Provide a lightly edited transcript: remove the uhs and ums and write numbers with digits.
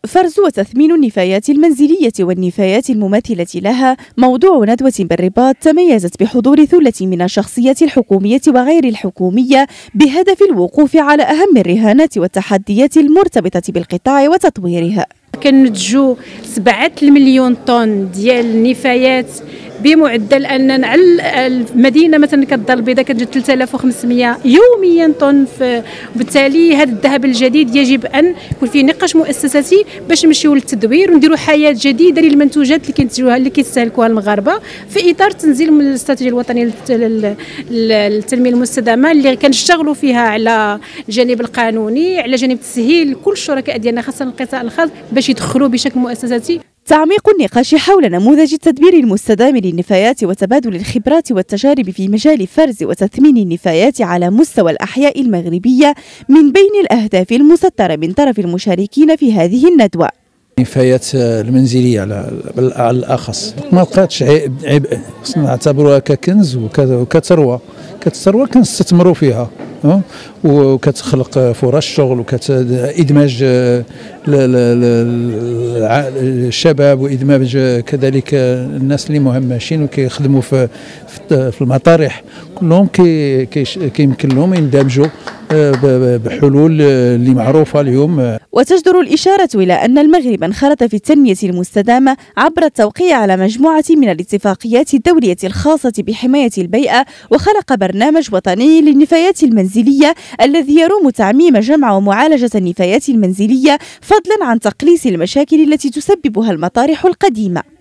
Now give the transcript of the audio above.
فرز وتثمين النفايات المنزلية والنفايات المماثلة لها موضوع ندوة بالرباط تميزت بحضور ثلة من الشخصيات الحكومية وغير الحكومية بهدف الوقوف على أهم الرهانات والتحديات المرتبطة بالقطاع وتطويرها. كننتجوا 7 المليون طن ديال النفايات بمعدل ان على المدينه مثلا كالدار البيضاء كتنتج 3500 يوميا طن. وبالتالي هذا الذهب الجديد يجب ان يكون فيه نقاش مؤسساتي باش نمشيو للتدوير ونديروا حياه جديده للمنتوجات اللي كينتجوها اللي كيستهلكوها المغاربه في اطار تنزيل من الاستراتيجيه الوطنيه للتنميه المستدامه اللي كنشتغلوا فيها على الجانب القانوني، على جانب تسهيل كل الشركاء ديالنا خاصه القطاع الخاص باش يدخلوا بشكل مؤسساتي. تعميق النقاش حول نموذج التدبير المستدام للنفايات وتبادل الخبرات والتجارب في مجال فرز وتثمين النفايات على مستوى الأحياء المغربية من بين الأهداف المسطرة من طرف المشاركين في هذه الندوة. النفايات المنزلية على الأخص ما بقاتش عبء، خصنا نعتبروها ككنز وكثروة كنستثمروا فيها وكتخلق فرص شغل وكإدماج الشباب وإدماج كذلك الناس اللي مهمشين وكيخدموا في المطارح كلهم كيمكن لهم يندمجوا بحلول اللي معروفة اليوم. وتجدر الإشارة إلى أن المغرب انخرط في التنمية المستدامة عبر التوقيع على مجموعة من الاتفاقيات الدولية الخاصة بحماية البيئة، وخلق برنامج وطني للنفايات المنزلية الذي يروم تعميم جمع ومعالجة النفايات المنزلية فضلا عن تقليص المشاكل التي تسببها المطارح القديمة.